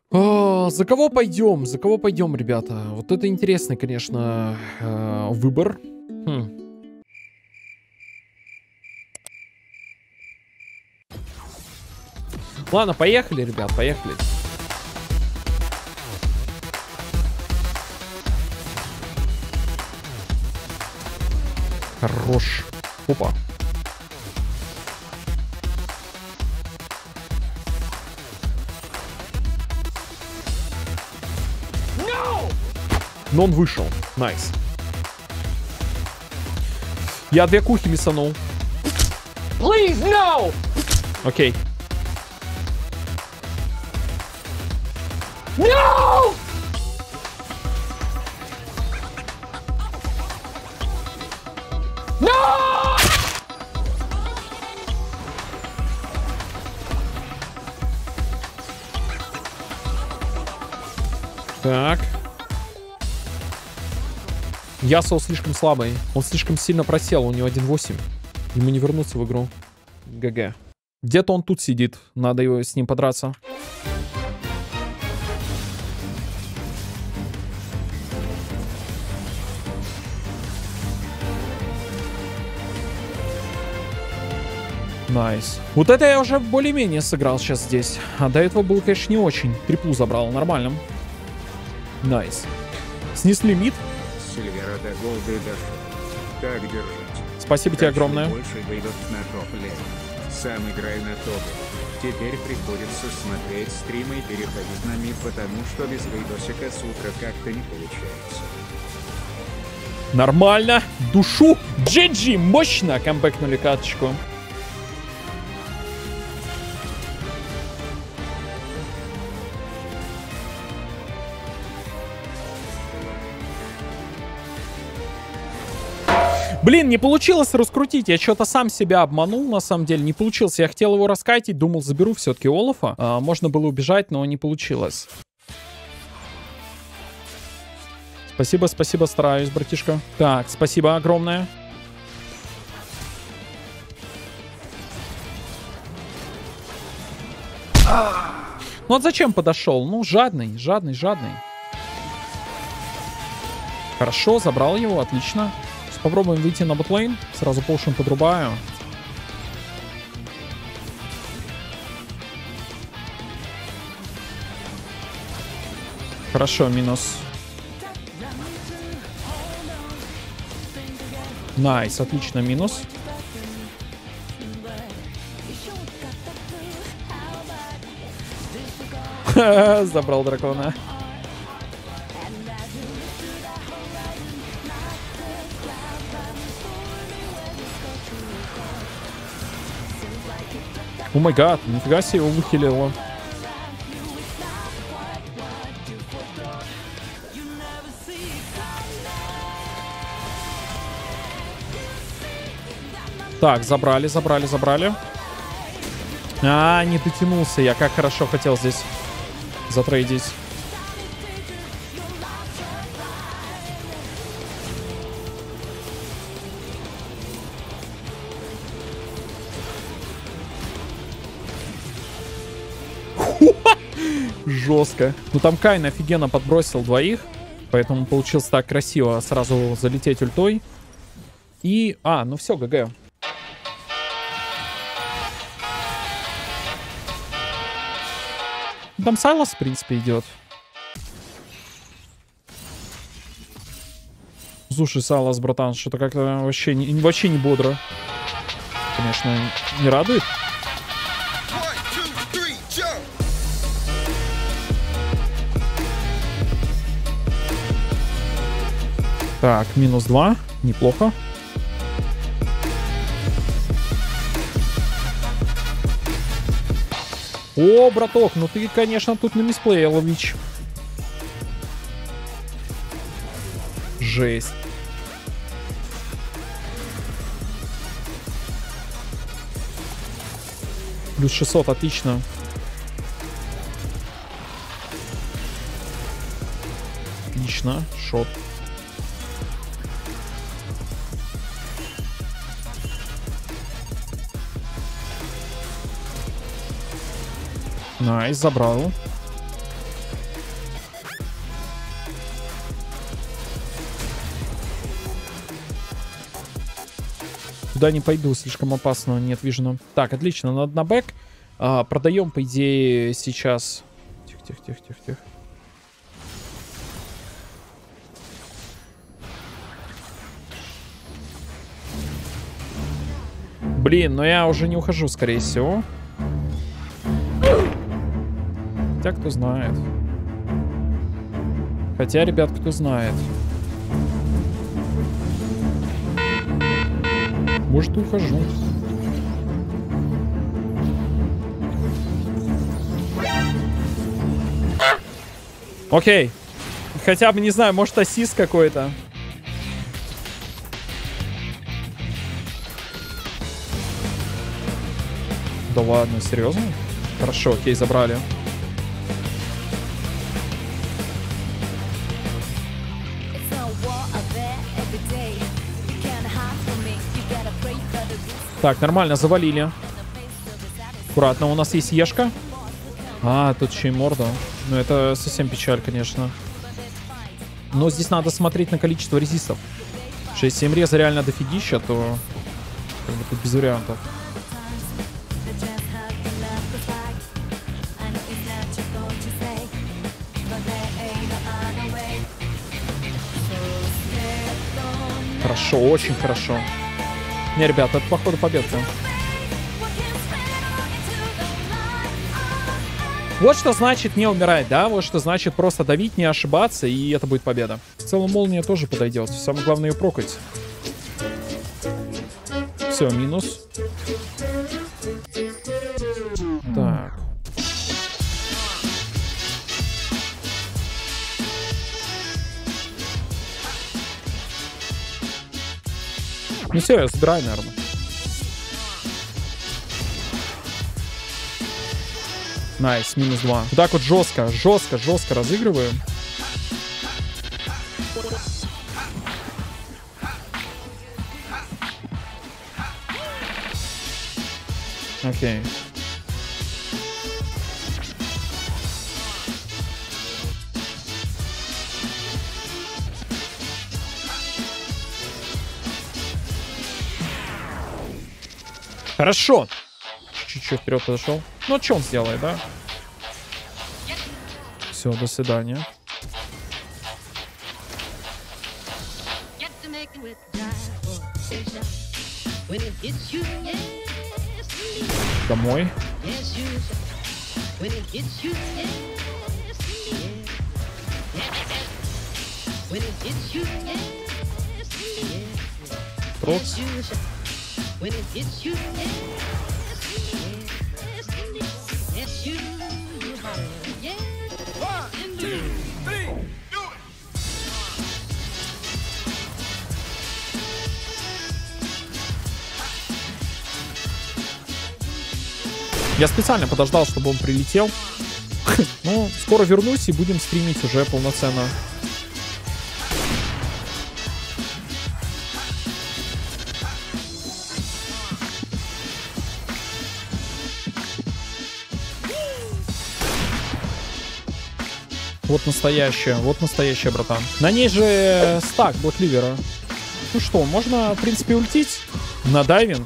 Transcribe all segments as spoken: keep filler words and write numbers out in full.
О, за кого пойдем? За кого пойдем, ребята? Вот это интересный, конечно, э, выбор. Хм. Ладно, поехали, ребят, поехали. Хорош. Опа. Но он вышел. Найс. Я две кухи миссанул. Please, no! Окей. No! No! Так. Ясо слишком слабый. Он слишком сильно просел. У него один восемь. Ему не вернуться в игру. ГГ. Где-то он тут сидит. Надо его с ним подраться. Найс. Вот это я уже более-менее сыграл сейчас здесь. А до этого был, конечно, не очень. Триплу забрал. Нормально. Найс. Снесли мид. Сильвера до голды дошло. Так держать. Спасибо тебе огромное. Больше выйдут на топ-лет. Сам играю на топе. Теперь приходится смотреть стримы и переходить на мид, потому что без видосика с утра как-то не получается. Нормально. Душу. джи джи. Мощно. Камбэкнули каточку. Блин, не получилось раскрутить. Я что-то сам себя обманул, на самом деле. Не получилось. Я хотел его раскатить, думал, заберу все-таки Олафа. А, можно было убежать, но не получилось. Спасибо, спасибо, стараюсь, братишка. Так, спасибо огромное. Ну вот зачем подошел? Ну, жадный, жадный, жадный. Хорошо, забрал его, отлично. Попробуем выйти на ботлейн. Сразу полшем подрубаю. Хорошо, минус. Найс, отлично, минус. Забрал дракона. О май гад, нифига себе его выхилило. Так, забрали, забрали, забрали. А, не дотянулся я. Как хорошо хотел здесь затрейдить. Жестко. Ну там Кайн офигенно подбросил двоих. Поэтому получилось так красиво сразу залететь ультой. И... А, ну все, ГГ. Там Сайлас, в принципе, идет. Слушай, Сайлас, братан, что-то как-то вообще не, вообще не бодро. Конечно, не радует. Так, минус два. Неплохо. О, браток, ну ты, конечно, тут на мисплеил, Вич. Жесть. Плюс шестьсот, отлично. Отлично, шот. Найс, забрал. Туда не пойду, слишком опасно, нет вижена. Так, отлично, надо на бэк. А, продаем, по идее, сейчас... Тихо, тихо, тихо, тихо, тихо. Блин, но я уже не ухожу, скорее всего. Хотя, кто знает. Хотя, ребят, кто знает. Может, и ухожу. Окей. Хотя бы, не знаю, может, ассист какой-то. Да ладно, серьезно? Хорошо, окей, забрали. Так, нормально, завалили. Аккуратно, у нас есть ешка. А, тут еще и морда. Ну, это совсем печаль, конечно. Но здесь надо смотреть на количество резистов. шесть семь реза реально дофигища, то как бы тут без вариантов. Хорошо, очень хорошо. Не, ребята, это походу победка. Вот что значит не умирать, да? Вот что значит просто давить, не ошибаться, и это будет победа. В целом молния тоже подойдет. Самое главное ее прокать. Все, минус. Так. Ну все, я собираю, наверное. Найс, минус два. Вот так вот жестко, жестко, жестко разыгрываем. Окей. Хорошо. Чуть-чуть вперед подошел. Ну, а что он сделает, да? Все, до свидания. Домой. Трокс. Я специально подождал, чтобы он прилетел. Ну, скоро вернусь и будем стримить уже полноценно. Вот настоящая, вот настоящая, братан. На ней же стак Блэкливера. Ну что, можно, в принципе, ультить на дайвинг.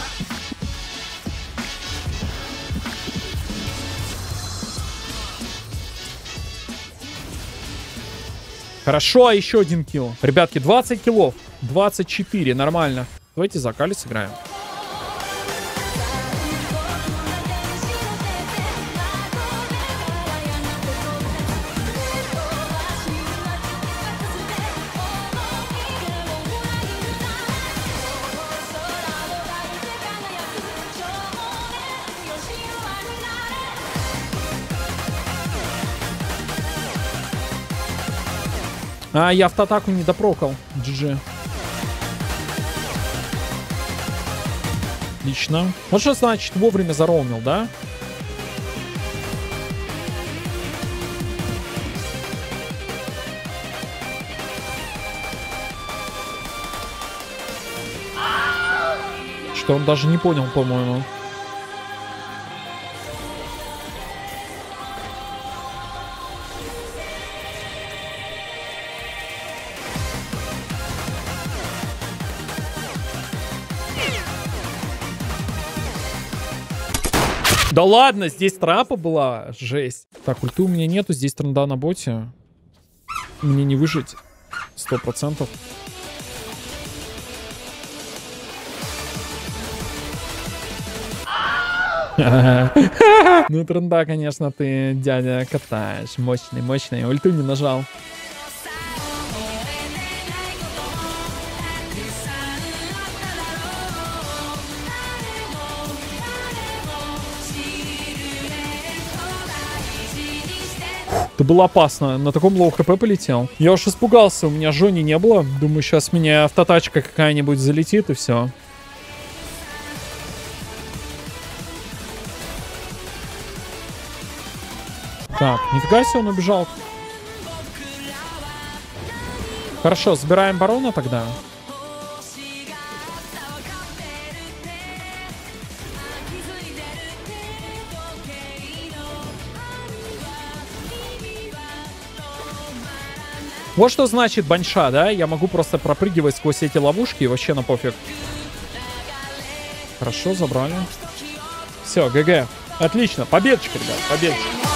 Хорошо, а еще один килл. Ребятки, двадцать киллов. двадцать четыре, нормально. Давайте за Кали сыграем. А, я автоатаку не допрокал. джи джи. Отлично. Вот что значит вовремя зароумил, да? Что он даже не понял, по-моему. Да ладно, здесь трапа была. Жесть. Так, ульты у меня нету. Здесь тренда на боте. Мне не выжить. Сто процентов. Ну, тренда, конечно, ты, дядя, катаешь. Мощный, мощный. Ульту не нажал. Это было опасно. На таком лоу хп полетел. Я уж испугался. У меня Жони не было. Думаю, сейчас меня автотачка какая-нибудь залетит и все. Так, нифига себе он убежал. Хорошо, забираем барона тогда. Вот что значит баньша, да? Я могу просто пропрыгивать сквозь эти ловушки и вообще на пофиг. Хорошо, забрали. Все, ГГ. Отлично. Победочка, ребят, победочка.